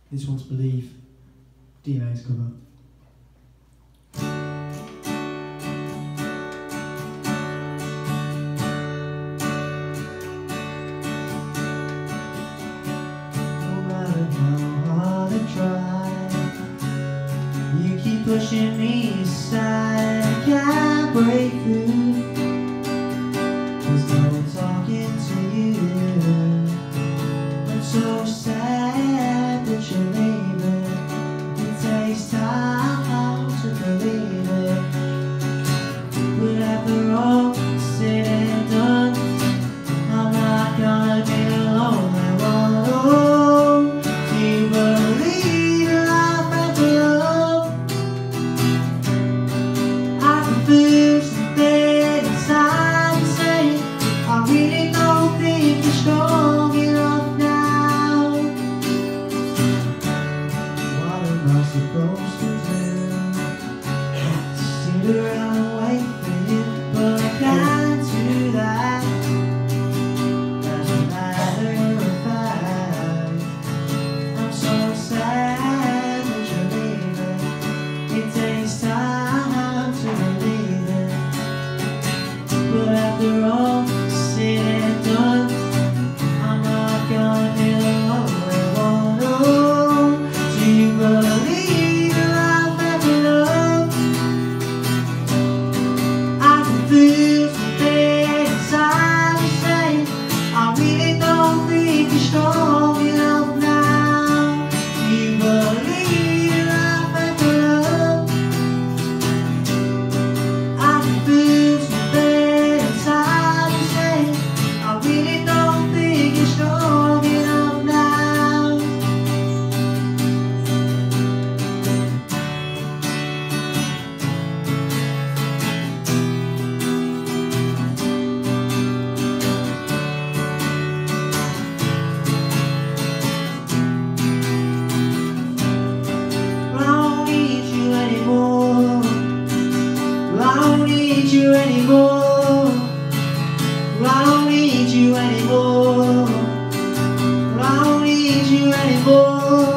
This one's Believe, DMA'S cover. No matter how hard I try, you keep pushing me aside. I can't break through. There's no one talking to you. I'm so sad that you're leaving. It takes time to believe it, but after all said and done, I'm not gonna be the lonely one. Oh, do you believe in life after love? I can feel something inside me saying I really don't think you're strong enough now. What am I supposed to do? Sit around and wait for you, but I can't do that. As a matter of fact, I'm so sad that you're leaving. It takes time to believe it, but after all said and done, I'm not gonna be the only one. Oh, do you believe in life after love? I can feel something inside me saying I really don't think you're strong enough now. Do you believe in life after love? I can feel something inside me saying I really don't think you're strong enough now. I don't need you anymore. I don't need you anymore. I don't need you anymore. I don't need you anymore.